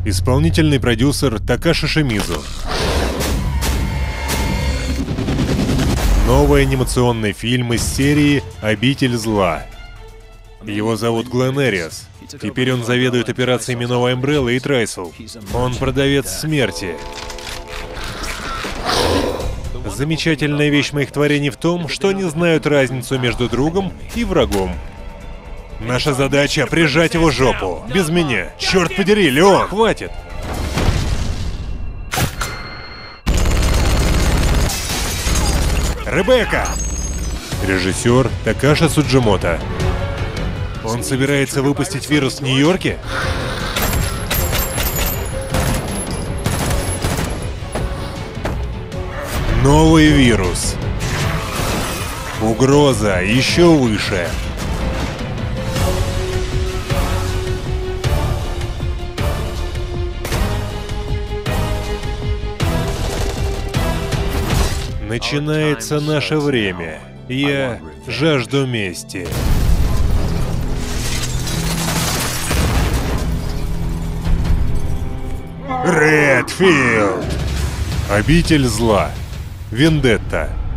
Исполнительный продюсер Такаши Шимизу. Новый анимационный фильм из серии «Обитель зла». Его зовут Глен Эриас. Теперь он заведует операциями Nova Umbrella и Трайсл. Он продавец смерти. Замечательная вещь моих творений в том, что они знают разницу между другом и врагом. Наша задача — прижать его жопу. Без меня. Черт подери, Леон! Хватит! Ребекка! Режиссер Такаши Суджимото. Он собирается выпустить вирус в Нью-Йорке? Новый вирус. Угроза еще выше. Начинается наше время. Я жажду мести. Редфилд! Обитель зла. Вендетта.